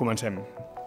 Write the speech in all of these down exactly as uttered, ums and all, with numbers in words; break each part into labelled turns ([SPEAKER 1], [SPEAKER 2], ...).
[SPEAKER 1] Comencem.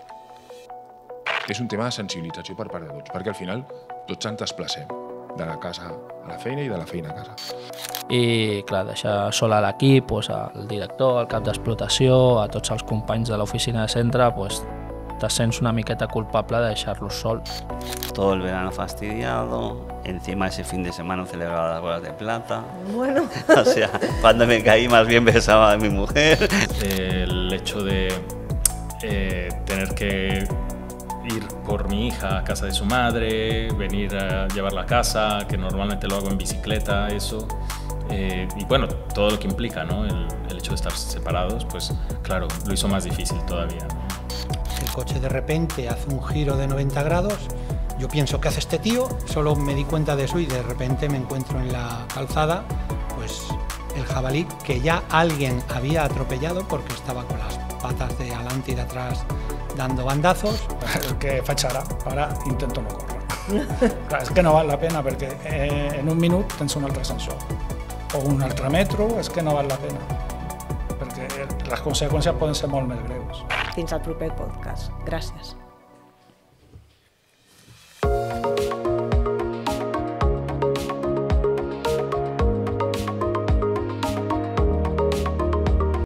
[SPEAKER 2] És un tema de sensibilització per part de tots, perquè al final tots ens desplacem de la casa a la feina i de la feina a casa.
[SPEAKER 3] I, clar, deixar sol a l'equip, pues, al director, al cap d'explotació, a tots els companys de l'oficina de centre, pues, te sents una miqueta culpable de deixar-los sols.
[SPEAKER 4] Todo el verano fastidiado, encima ese fin de semana celebraba las bodas de plata.
[SPEAKER 5] Bueno.
[SPEAKER 4] O sea, cuando me caí más bien besaba a mi mujer.
[SPEAKER 6] El hecho de eh, tener que ir por mi hija a casa de su madre, venir a llevarla a casa, que normalmente lo hago en bicicleta, eso. Eh, y bueno, todo lo que implica, ¿no? El, el hecho de estar separados, pues claro, lo hizo más difícil todavía, ¿no?
[SPEAKER 7] El coche de repente hace un giro de noventa grados, yo pienso, ¿qué hace este tío? Solo me di cuenta de eso y de repente me encuentro en la calzada, pues el jabalí que ya alguien había atropellado porque estaba con las patas de adelante y de atrás dando bandazos.
[SPEAKER 1] El que faig ara, ara intento no córrer. Clar, és que no val la pena perquè eh, en un minut tens un altre ascensor o un altre metro, és que no val la pena perquè les conseqüències poden ser molt més greus.
[SPEAKER 5] Fins al proper podcast. Gràcies.